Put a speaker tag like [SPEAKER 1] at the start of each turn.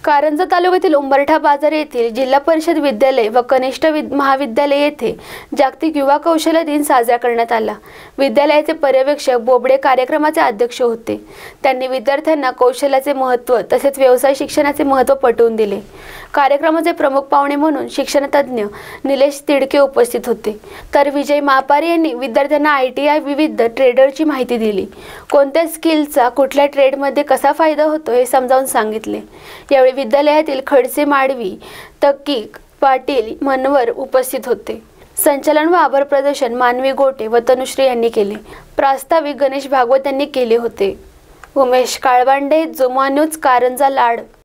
[SPEAKER 1] कारंजा तालुक्यातील उंबरठा बाजार येथील जिल्हा परिषद विद्यालय व कनिष्ठ महाविद्यालय येथे जागतिक युवा कौशल्य दिन साजरा करण्यात आला। विद्यालयाचे पर्यवेक्षक बोबडे कार्यक्रमाचे अध्यक्ष होते। त्यांनी विद्यार्थ्यांना कौशल्याचे महत्त्व तसेच व्यवसाय शिक्षणाचे महत्त्व पटवून दिले। कार्यक्रमाचे प्रमुख पाहुणे म्हणून शिक्षणतज्ञ निलेश तिडके उपस्थित होते, तर विजय मापारी यांनी विद्यार्थ्यांना ITI विविध ट्रेडरची माहिती दिली। कोणत्या स्किलचा कुठल्या ट्रेडमध्ये कसा फायदा होतो हे समजावून सांगितले। यावेळी विद्यालयातील खडसे माडवी, तकीक, पाटील, मनवर उपस्थित होते। संचलन व आभार प्रदर्शन मानवी गोटे व तनुश्री यांनी केले। प्रास्ताविक गणेश भागवत यांनी केले होते। उमेश काळबांडे, जुमा न्यूज, कारंजा लाड।